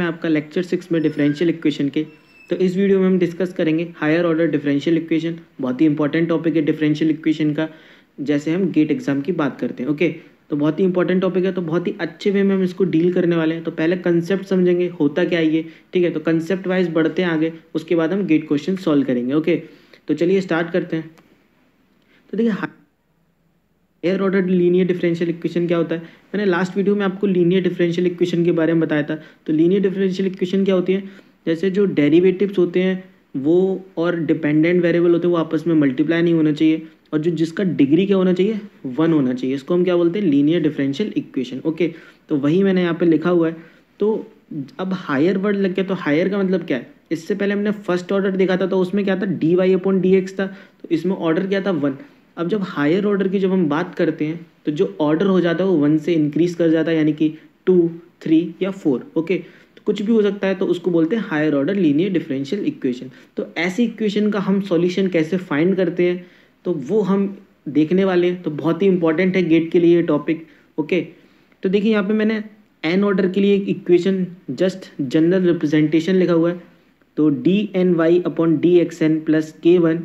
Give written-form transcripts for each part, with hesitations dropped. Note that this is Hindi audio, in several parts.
है आपका लेक्चर 6 में डिफरेंशियल इक्वेशन के। तो इस वीडियो में हम डिस्कस करेंगे हायर ऑर्डर डिफरेंशियल इक्वेशन। बहुत ही इंपॉर्टेंट टॉपिक है डिफरेंशियल इक्वेशन का, जैसे हम गेट एग्जाम की बात करते हैं। ओके, तो बहुत ही इंपॉर्टेंट टॉपिक है, तो बहुत ही अच्छे वे में हम इसको डील करने वाले हैं। तो पहले कंसेप्ट समझेंगे होता क्या है ये, ठीक है। तो कंसेप्ट वाइज बढ़ते हैं आगे, उसके बाद हम गेट क्वेश्चन सॉल्व करेंगे। ओके, तो चलिए स्टार्ट करते हैं। तो देखिए higher order linear differential equation क्या होता है। मैंने लास्ट वीडियो में आपको लीनियर डिफरेंशियल इक्वेशन के बारे में बताया था। तो लीनियर डिफरेंशियल इक्वेशन क्या होती है, जैसे जो डेरिवेटिव्स होते हैं वो और डिपेंडेंट वेरिएबल होते हैं वो आपस में मल्टीप्लाई नहीं होना चाहिए, और जो जिसका डिग्री क्या होना चाहिए, 1 होना चाहिए। इसको हम क्या बोलते हैं, लीनियर डिफरेंशियल इक्वेशन। ओके, तो वही मैंने यहाँ पे लिखा हुआ है। तो अब हायर वर्ड लग गया, तो हायर का मतलब क्या है। इससे पहले हमने फर्स्ट ऑर्डर देखा था, तो उसमें क्या था, dy/dx था। तो इसमें ऑर्डर क्या था, 1। अब जब हायर ऑर्डर की जब हम बात करते हैं तो जो ऑर्डर हो जाता है वो 1 से इंक्रीज कर जाता है, यानी कि 2, 3 या 4। ओके, तो कुछ भी हो सकता है, तो उसको बोलते हैं higher order linear differential equation. तो ऐसी इक्वेशन का हम सॉल्यूशन कैसे फाइंड करते हैं, तो वो हम देखने वाले हैं। तो बहुत ही इंपॉर्टेंट है गेट के लिए ये टॉपिक। ओके, तो देखिए यहाँ पे मैंने एन ऑर्डर के लिए एक इक्वेशन जस्ट जनरल रिप्रेजेंटेशन लिखा हुआ है। तो dny/dxn plus k1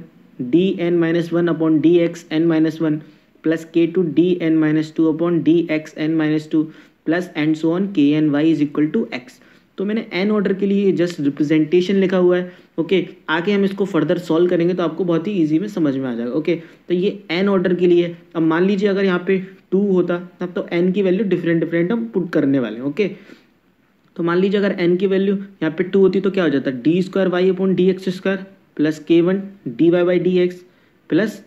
dn-1/dxn-1 plus k2 dn-2/dxn-2 plus and so on kny is equal to x। तो मैंने एन ऑर्डर के लिए जस्ट रिप्रेजेंटेशन लिखा हुआ है। ओके, आगे हम इसको फर्दर सॉल्व करेंगे तो आपको बहुत ही इजी में समझ में आ जाएगा। ओके, तो ये एन ऑर्डर के लिए। अब मान लीजिए अगर यहाँ पे 2 होता तब तो एन की वैल्यू डिफरेंट हम पुट करने वाले हैं। ओके, तो मान लीजिए अगर n की वैल्यू यहाँ पे 2 होती तो क्या हो जाता, d² y/dx² plus k1 dy/dx plus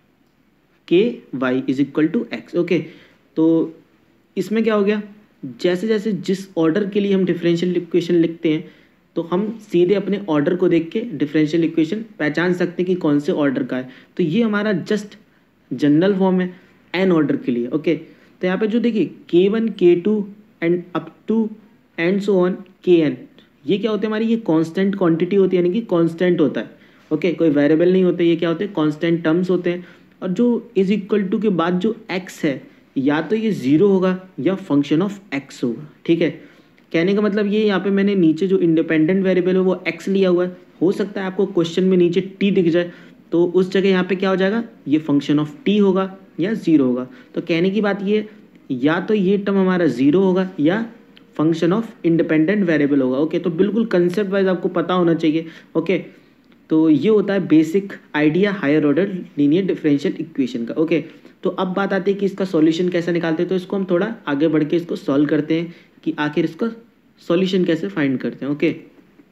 ky is equal to x। Okay, तो इसमें क्या हो गया, जैसे जैसे जिस ऑर्डर के लिए हम डिफरेंशियल इक्वेशन लिखते हैं तो हम सीधे अपने ऑर्डर को देख के डिफरेंशियल इक्वेशन पहचान सकते हैं कि कौन से ऑर्डर का है। तो ये हमारा जस्ट जनरल फॉर्म है एन ऑर्डर के लिए। ओके, तो यहाँ पे जो देखिए k1 k2 and up to and so on kn, ये क्या होते हैं हमारी, ये कांस्टेंट क्वांटिटी होती है, यानी कि कांस्टेंट होता है। ओके, कोई वेरिएबल नहीं होते, ये क्या होते हैं, कांस्टेंट टर्म्स होते हैं। और जो इज इक्वल टू के बाद जो x है, या तो ये 0 होगा या फंक्शन ऑफ x होगा। ठीक है, कहने का मतलब ये, यहाँ पे मैंने नीचे जो इंडिपेंडेंट वेरिएबल है वो x लिया हुआ है। हो सकता है आपको क्वेश्चन में नीचे t दिख जाए, तो उस जगह यहाँ पे क्या हो जाएगा, ये फंक्शन ऑफ t होगा या 0 होगा। तो कहने की बात ये, या तो ये टर्म हमारा 0 होगा या फंक्शन ऑफ इंडिपेंडेंट वेरिएबल होगा। ओके, तो बिल्कुल कंसेप्ट वाइज आपको पता होना चाहिए। ओके, तो ये होता है basic idea higher order linear differential equation का। ओके, तो अब बात आती है कि इसका सॉल्यूशन कैसे निकालते हैं। तो इसको हम थोड़ा आगे बढ़ के इसको सॉल्व करते हैं कि आखिर इसका सॉल्यूशन कैसे फाइंड करते हैं। ओके,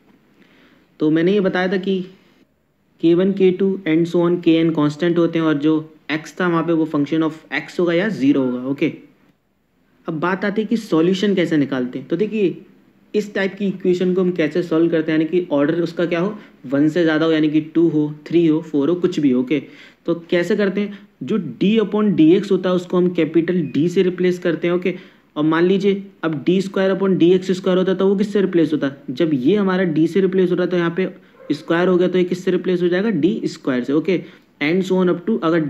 तो मैंने ये बताया था कि k1 k2 and so on kn constant होते हैं, और जो x था वहाँ पे वो फंक्शन ऑफ x होगा या 0 होगा। ओके, अब बात आती है कि सॉल्यूशन कैसे निकालते हैं। तो देखिए इस टाइप की इक्वेशन को हम कैसे सॉल्व करते हैं, यानी कि ऑर्डर उसका क्या हो, 1 से ज़्यादा हो, यानी कि 2 हो, 3 हो, 4 हो, कुछ भी हो। ओके, तो कैसे करते हैं, जो d/dx होता है उसको हम कैपिटल D से रिप्लेस करते हैं। ओके, और मान लीजिए अब d²/dx² होता है तो वो किससे रिप्लेस होता है, जब ये हमारा d से रिप्लेस हो रहा है तो यहाँ पे स्क्वायर हो गया, तो ये किससे रिप्लेस हो जाएगा, d² से। Okay, and so on up to, अगर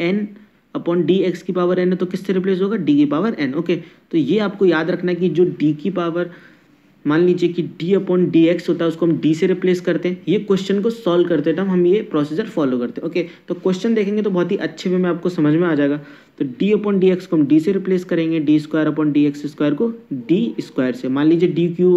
dn/dx की पावर n है तो किससे रिप्लेस होगा, d की पावर n। ओके, तो ये आपको याद रखना है कि जो d की पावर, मान लीजिए कि d/dx होता है उसको हम d से रिप्लेस करते हैं। ये क्वेश्चन को सॉल्व करते टाइम हम ये प्रोसीजर फॉलो करते हैं। ओके, तो क्वेश्चन देखेंगे तो बहुत ही अच्छे वे में आपको समझ में आ जाएगा। तो d/dx को हम d से रिप्लेस करेंगे, d² को d² से। मान लीजिए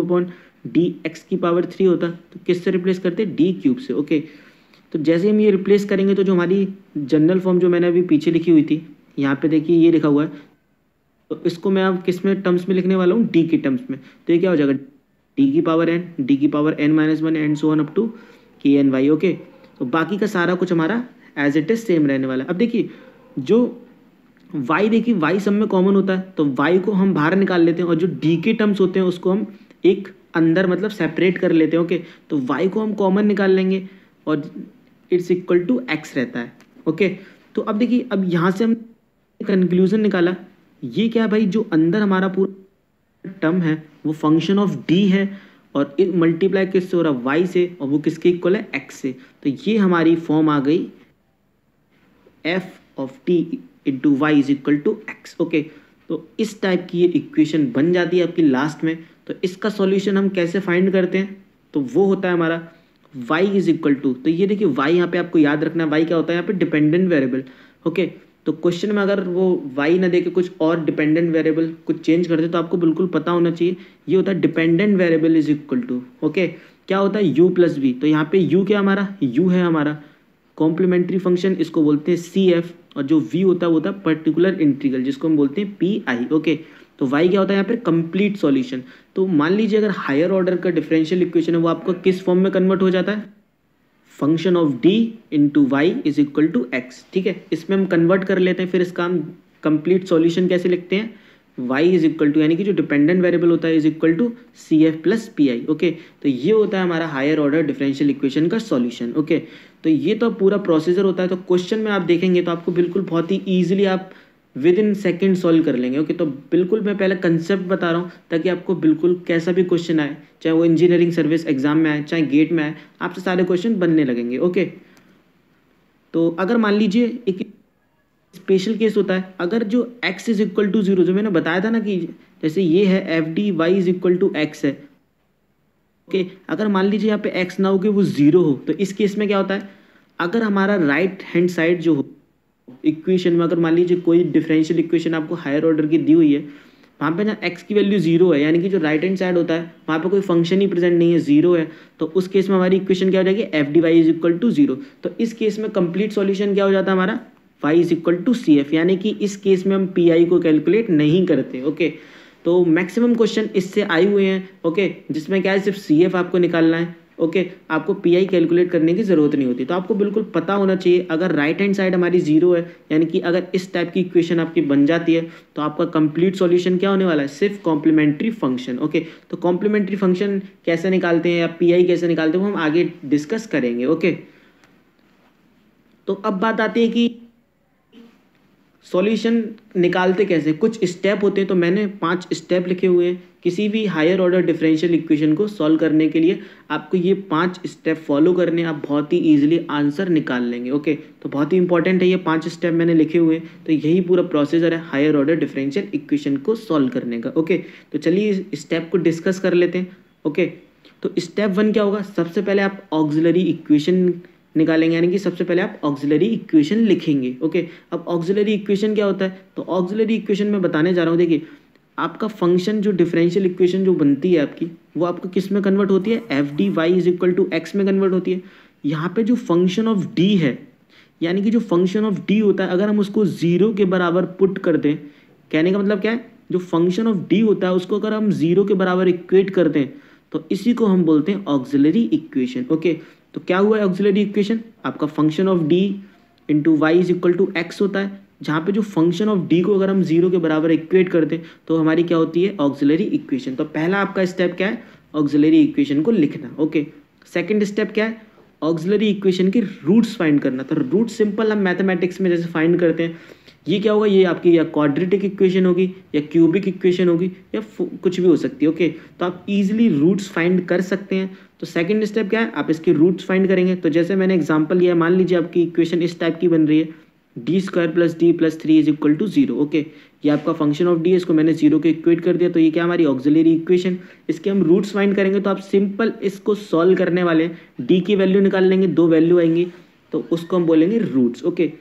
d³ की पावर 3 होता तो किससे रिप्लेस करते, d³ से। ओके, तो जैसे हम ये रिप्लेस करेंगे तो जो हमारी जनरल फॉर्म जो मैंने अभी पीछे लिखी हुई थी, यहाँ पे देखिए ये लिखा हुआ है, तो इसको मैं अब किस में टर्म्स में लिखने वाला हूँ, d के टर्म्स में। तो ये क्या हो जाएगा, d की power n-1 and so on up to kny। Okay, तो बाकी का सारा कुछ हमारा एज इट इज सेम रहने वाला है। अब देखिए जो y, देखिए y सब में कॉमन होता है, तो y को हम बाहर निकाल लेते हैं, और जो d के टर्म्स होते हैं उसको हम एक अंदर मतलब सेपरेट कर लेते हैं। ओके, तो y को हम कॉमन निकाल लेंगे और इट्स इक्वल टू x रहता है। ओके, तो अब देखिए, अब यहाँ से हम कंक्लूजन निकाला, ये क्या है भाई, जो अंदर हमारा पूरा टर्म है वो फंक्शन ऑफ d है, और मल्टीप्लाई किससे हो रहा है, y से, और वो किसके इक्वल है, x से। तो ये हमारी फॉर्म आ गई f of t into y is equal to x. Okay, तो इस टाइप की ये इक्वेशन बन जाती है आपकी लास्ट में। तो इसका सॉल्यूशन हम कैसे फाइंड करते हैं, तो वो होता है हमारा y इज इक्वल टू, तो ये देखिए y यहाँ पे आपको याद रखना है, y क्या होता है यहाँ पे डिपेंडेंट वेरिएबल। ओके, तो क्वेश्चन में अगर वो y ना दे के कुछ और डिपेंडेंट वेरिएबल कुछ चेंज कर दे तो आपको बिल्कुल पता होना चाहिए, ये होता है dependent variable is equal to, okay क्या होता है u प्लस वी। तो यहाँ पे u क्या हमारा, u है हमारा कॉम्प्लीमेंट्री फंक्शन, इसको बोलते हैं CF, और जो v होता है वो होता है पर्टिकुलर इंटीग्रल जिसको हम बोलते हैं PI। ओके, तो y क्या होता है यहाँ पे कंप्लीट सॉल्यूशन। तो मान लीजिए अगर हायर ऑर्डर का डिफरेंशियल इक्वेशन है वो आपको किस फॉर्म में कन्वर्ट हो जाता है, function of d into y is equal to x. ठीक है, इसमें हम कन्वर्ट कर लेते हैं, फिर इसका हम कंप्लीट सॉल्यूशन कैसे लिखते हैं, y इज इक्वल टू यानी कि जो डिपेंडेंट वेरिएबल होता है is equal to CF plus PI। Okay, तो ये होता है हमारा हायर ऑर्डर डिफरेंशियल इक्वेशन का सॉल्यूशन। ओके, तो ये तो पूरा प्रोसीजर होता है। तो क्वेश्चन में आप देखेंगे तो आपको बिल्कुल बहुत ही ईजिली आप विद इन सेकेंड सॉल्व कर लेंगे। ओके, तो बिल्कुल मैं पहले कंसेप्ट बता रहा हूँ ताकि आपको बिल्कुल कैसा भी क्वेश्चन आए, चाहे वो इंजीनियरिंग सर्विस एग्जाम में आए चाहे गेट में आए, आपसे सारे क्वेश्चन बनने लगेंगे। ओके, तो अगर मान लीजिए एक स्पेशल केस होता है, अगर जो x इज इक्वल टू 0, जो मैंने बताया था ना कि जैसे ये है FD y is equal to x है। ओके, अगर मान लीजिए यहाँ पे x ना हो कि वो 0 हो, तो इस केस में क्या होता है, अगर हमारा राइट हैंड साइड जो हो इक्वेशन में, अगर मान लीजिए कोई डिफरेंशियल इक्वेशन आपको हायर ऑर्डर की दी हुई है, वहाँ पे ना x की वैल्यू 0 है, यानी कि जो राइट हैंड साइड होता है वहाँ पे कोई फंक्शन ही प्रेजेंट नहीं है, 0 है, तो उस केस में हमारी इक्वेशन क्या हो जाएगी, FD y is equal to 0। तो इस केस में कंप्लीट सॉल्यूशन क्या हो जाता है हमारा, y is equal to CF, यानी कि इस केस में हम PI को कैलकुलेट नहीं करते। ओके, तो मैक्सिमम क्वेश्चन इससे आए हुए हैं। ओके, जिसमें क्या है सिर्फ CF आपको निकालना है। ओके, आपको PI कैलकुलेट करने की ज़रूरत नहीं होती। तो आपको बिल्कुल पता होना चाहिए, अगर राइट हैंड साइड हमारी 0 है, यानी कि अगर इस टाइप की इक्वेशन आपकी बन जाती है तो आपका कंप्लीट सॉल्यूशन क्या होने वाला है, सिर्फ कॉम्प्लीमेंट्री फंक्शन। ओके, तो कॉम्प्लीमेंट्री फंक्शन कैसे निकालते हैं या PI कैसे निकालते हैं वो हम आगे डिस्कस करेंगे। ओके, तो अब बात आती है कि सॉल्यूशन निकालते कैसे, कुछ स्टेप होते हैं। तो मैंने 5 स्टेप लिखे हुए हैं किसी भी हायर ऑर्डर डिफरेंशियल इक्वेशन को सॉल्व करने के लिए। आपको ये 5 स्टेप फॉलो करने, आप बहुत ही ईजिली आंसर निकाल लेंगे। ओके, तो बहुत ही इंपॉर्टेंट है, ये 5 स्टेप मैंने लिखे हुए हैं। तो यही पूरा प्रोसीजर है हायर ऑर्डर डिफरेंशियल इक्वेशन को सॉल्व करने का। ओके, तो चलिए इस स्टेप को डिस्कस कर लेते हैं। ओके, तो स्टेप 1 क्या होगा, सबसे पहले आप ऑक्सिलरी इक्वेशन निकालेंगे, यानी कि सबसे पहले आप ऑक्सिलरी इक्वेशन लिखेंगे। ओके, अब ऑक्सिलरी इक्वेशन क्या होता है, तो ऑक्सिलरी इक्वेशन में बताने जा रहा हूँ। देखिए, आपका फंक्शन जो डिफरेंशियल इक्वेशन जो बनती है आपकी, वो आपको किस में कन्वर्ट होती है, FD y is equal to x में कन्वर्ट होती है। यहाँ पे जो फंक्शन ऑफ d है, यानी कि जो फंक्शन ऑफ d होता है, अगर हम उसको 0 के बराबर पुट कर दें, कहने का मतलब क्या है, जो फंक्शन ऑफ d होता है उसको अगर हम 0 के बराबर इक्वेट करते हैं तो इसी को हम बोलते हैं ऑक्सिलरी इक्वेशन। ओके, तो क्या हुआ है ऑक्सिलरी इक्वेशन, आपका function of d into y is equal to x होता है, जहाँ पे जो फंक्शन ऑफ d को अगर हम 0 के बराबर इक्वेट करते हैं तो हमारी क्या होती है, ऑक्सिलरी इक्वेशन। तो पहला आपका स्टेप क्या है, ऑक्सिलरी इक्वेशन को लिखना। ओके, सेकंड स्टेप क्या है, ऑक्सिलरी इक्वेशन की रूट्स फाइंड करना। तो रूट सिंपल हम मैथमेटिक्स में जैसे फाइंड करते हैं, ये क्या होगा, ये आपकी या क्वाड्रेटिक इक्वेशन होगी या क्यूबिक इक्वेशन होगी या कुछ भी हो सकती है। ओके, तो आप इजीली रूट्स फाइंड कर सकते हैं। तो सेकंड स्टेप क्या है, आप इसके रूट्स फाइंड करेंगे। तो जैसे मैंने एग्जांपल लिया, मान लीजिए आपकी इक्वेशन इस टाइप की बन रही है, d² + d + 3 is equal to 0। Okay, ये आपका फंक्शन ऑफ d है, इसको मैंने 0 के इक्वेट कर दिया, तो ये क्या हमारी ऑक्सिलरी इक्वेशन। इसके हम रूट्स फाइंड करेंगे, तो आप सिंपल इसको सॉल्व करने वाले हैं, d की वैल्यू निकाल लेंगे, 2 वैल्यू आएंगी, तो उसको हम बोलेंगे रूट्स। ओके,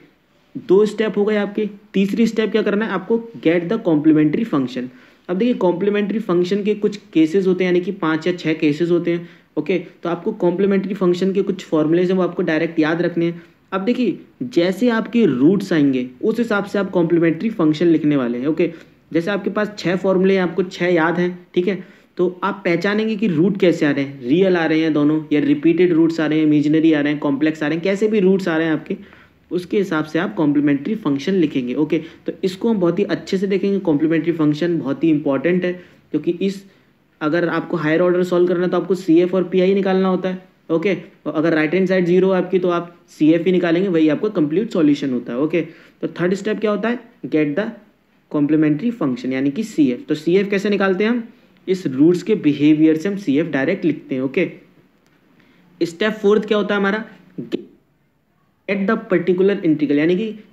2 स्टेप हो गए आपके। तीसरी स्टेप क्या करना है आपको, गेट द कॉम्प्लीमेंट्री फंक्शन। अब देखिए, कॉम्प्लीमेंट्री फंक्शन के कुछ केसेस होते हैं, यानी कि 5 या 6 केसेस होते हैं। ओके, तो आपको कॉम्प्लीमेंट्री फंक्शन के कुछ फॉर्मूलेज हैं वो आपको डायरेक्ट याद रखने हैं। अब देखिए, जैसे आपके रूट्स आएंगे उस हिसाब से आप कॉम्प्लीमेंट्री फंक्शन लिखने वाले हैं। ओके, जैसे आपके पास 6 फॉर्मूले हैं, आपको 6 याद हैं, ठीक है, तो आप पहचानेंगे कि रूट कैसे आ रहे हैं, रियल आ रहे हैं दोनों, या रिपीटेड रूट्स आ रहे हैं, इमेजिनरी आ रहे हैं, कॉम्प्लेक्स आ रहे हैं, कैसे भी रूट्स आ रहे हैं आपके, उसके हिसाब से आप कॉम्प्लीमेंट्री फंक्शन लिखेंगे। ओके, तो इसको हम बहुत ही अच्छे से देखेंगे। कॉम्प्लीमेंट्री फंक्शन बहुत ही इंपॉर्टेंट है, क्योंकि इस अगर आपको हायर ऑर्डर सॉल्व करना है तो आपको CF और PI निकालना होता है। ओके, तो अगर राइट हैंड साइड 0 है आपकी तो आप CF ही निकालेंगे, वही आपका कंप्लीट सॉल्यूशन होता है। ओके, तो थर्ड स्टेप क्या होता है, गेट द कॉम्प्लीमेंट्री फंक्शन, यानी कि CF। तो CF कैसे निकालते हैं हम, इस रूट्स के बिहेवियर से हम CF डायरेक्ट लिखते हैं। ओके, स्टेप 4 क्या होता है हमारा, गेट द पर्टिकुलर इंटीग्रल, यानी कि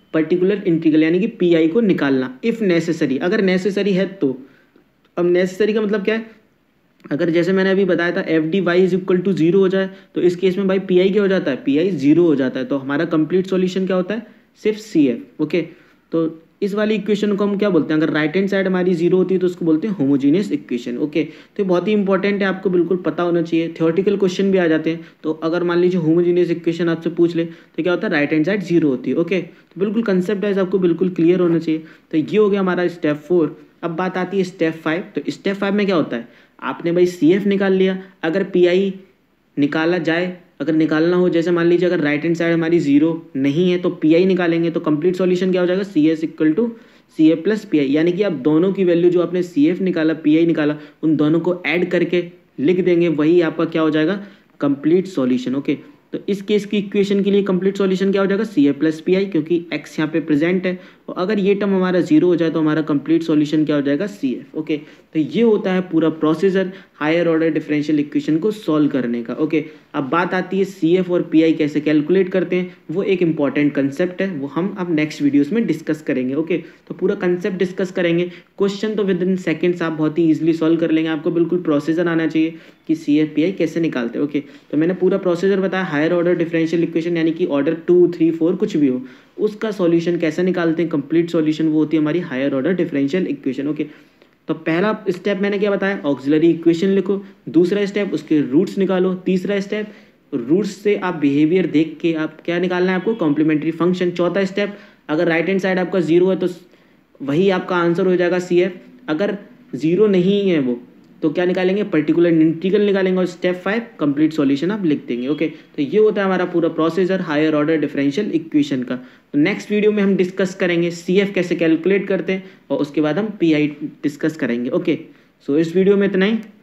पर्टिकुलर इंटीग्रल यानी कि पी आई को निकालना इफ़ नेसेसरी, अगर नेसेसरी है तो। अब नेसेसरी का मतलब क्या है, अगर जैसे मैंने अभी बताया था F D y is equal to zero हो जाए तो इस केस में भाई पी आई क्या हो जाता है, पी आई जीरो हो जाता है, तो हमारा कंप्लीट सॉल्यूशन क्या होता है, सिर्फ सी एफ। ओके, तो इस वाली इक्वेशन को हम क्या बोलते हैं, अगर राइट हैंड साइड हमारी जीरो होती है तो उसको बोलते हैं होमोजीनियस इक्वेशन। ओके, तो बहुत ही इंपॉर्टेंट है, आपको बिल्कुल पता होना चाहिए। थ्योरेटिकल क्वेश्चन भी आ जाते हैं, तो अगर मान लीजिए होमोजीनियस इक्वेशन आपसे पूछ ले तो क्या होता है, राइट हैंड साइड जीरो होती है। ओके, तो बिल्कुल कंसेप्ट वाइज आपको बिल्कुल क्लियर होना चाहिए। तो ये हो गया हमारा स्टेप 4। अब बात आती है स्टेप 5। तो स्टेप 5 में क्या होता है, आपने भाई सी एफ निकाल लिया, अगर पी आई निकाला जाए, अगर निकालना हो, जैसे मान लीजिए अगर राइट हैंड साइड हमारी जीरो नहीं है तो पी आई निकालेंगे, तो कंप्लीट सॉल्यूशन क्या हो जाएगा, C S equal to C A plus P I, यानी कि आप दोनों की वैल्यू जो आपने सी एफ निकाला पी आई निकाला उन दोनों को ऐड करके लिख देंगे, वही आपका क्या हो जाएगा, कंप्लीट सॉल्यूशन। ओके, तो इस केस की इक्वेशन के लिए कंप्लीट सॉल्यूशन क्या हो जाएगा, सी ए प्लस पी आई, क्योंकि एक्स यहाँ पे प्रेजेंट है, और अगर ये टर्म हमारा जीरो हो जाए तो हमारा कंप्लीट सॉल्यूशन क्या हो जाएगा, सी एफ। ओके, तो ये होता है पूरा procedure higher order differential equation को सॉल्व करने का। ओके, अब बात आती है सी एफ और पी आई कैसे कैलकुलेट करते हैं, वो एक इंपॉर्टेंट कंसेप्ट है, वो हम अब नेक्स्ट वीडियोस में डिस्कस करेंगे। ओके, तो पूरा कंसेप्ट डिस्कस करेंगे। क्वेश्चन तो विद इन सेकेंड्स आप बहुत ही ईजिली सॉल्व कर लेंगे, आपको बिल्कुल प्रोसीजर आना चाहिए कि सी एफ पी आई कैसे निकालते हैं। ओके, तो मैंने पूरा प्रोसीजर बताया, हायर ऑर्डर डिफरेंशियल इक्वेशन यानी कि ऑर्डर 2, 3, 4 कुछ भी हो, उसका सॉल्यूशन कैसे निकालते हैं, कंप्लीट सॉल्यूशन वो होती है हमारी higher order differential equation. Okay, तो पहला स्टेप मैंने क्या बताया, ऑक्सिलरी इक्वेशन लिखो, दूसरा स्टेप उसके रूट्स निकालो, तीसरा स्टेप रूट्स से आप बिहेवियर देख के आप क्या निकालना है आपको, कॉम्प्लीमेंट्री फंक्शन। चौथा स्टेप, अगर राइट हैंड साइड आपका जीरो है तो वही आपका आंसर हो जाएगा सी एफ, अगर जीरो नहीं है वो तो क्या निकालेंगे, पर्टिकुलर इंटीग्रल निकालेंगे, और स्टेप 5 कंप्लीट सॉल्यूशन आप लिख देंगे। ओके, तो ये होता है हमारा पूरा procedure higher order differential equation का। तो नेक्स्ट वीडियो में हम डिस्कस करेंगे सी एफ कैसे कैलकुलेट करते हैं, और उसके बाद हम पी आई डिस्कस करेंगे। ओके, सो इस वीडियो में इतना ही।